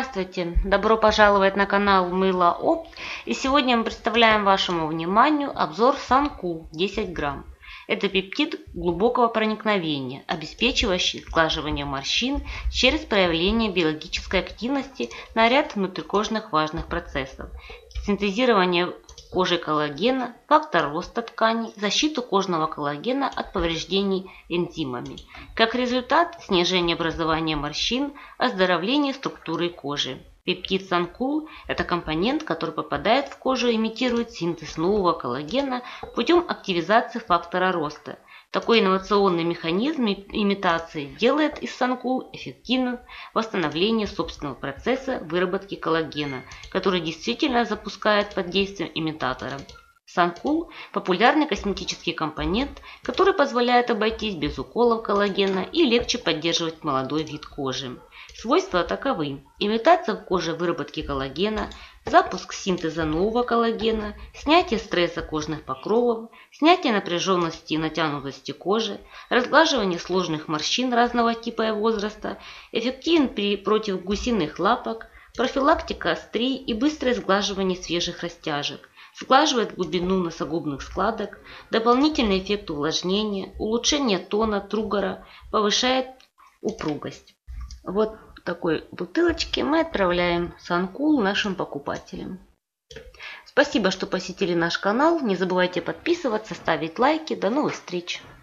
Здравствуйте! Добро пожаловать на канал Мыло Опт. И сегодня мы представляем вашему вниманию обзор Санкул 10 грамм. Это пептид глубокого проникновения, обеспечивающий сглаживание морщин через проявление биологической активности на ряд внутрикожных важных процессов. Синтезирование кожи коллагена, фактор роста тканей, защиту кожного коллагена от повреждений энзимами. Как результат, снижение образования морщин, оздоровление структуры кожи. Пептид Санкул – это компонент, который попадает в кожу и имитирует синтез нового коллагена путем активизации фактора роста. Такой инновационный механизм имитации делает из Санкул эффективным восстановление собственного процесса выработки коллагена, который действительно запускает под действием имитатора. Санкул – популярный косметический компонент, который позволяет обойтись без уколов коллагена и легче поддерживать молодой вид кожи. Свойства таковы: имитация в коже выработки коллагена, запуск синтеза нового коллагена, снятие стресса кожных покровов, снятие напряженности и натянутости кожи, разглаживание сложных морщин разного типа и возраста, эффективен против гусиных лапок, профилактика острий и быстрое сглаживание свежих растяжек, сглаживает глубину носогубных складок, дополнительный эффект увлажнения, улучшение тона, тругора, повышает упругость. Вот в такой бутылочке мы отправляем Санкул нашим покупателям. Спасибо, что посетили наш канал. Не забывайте подписываться, ставить лайки. До новых встреч!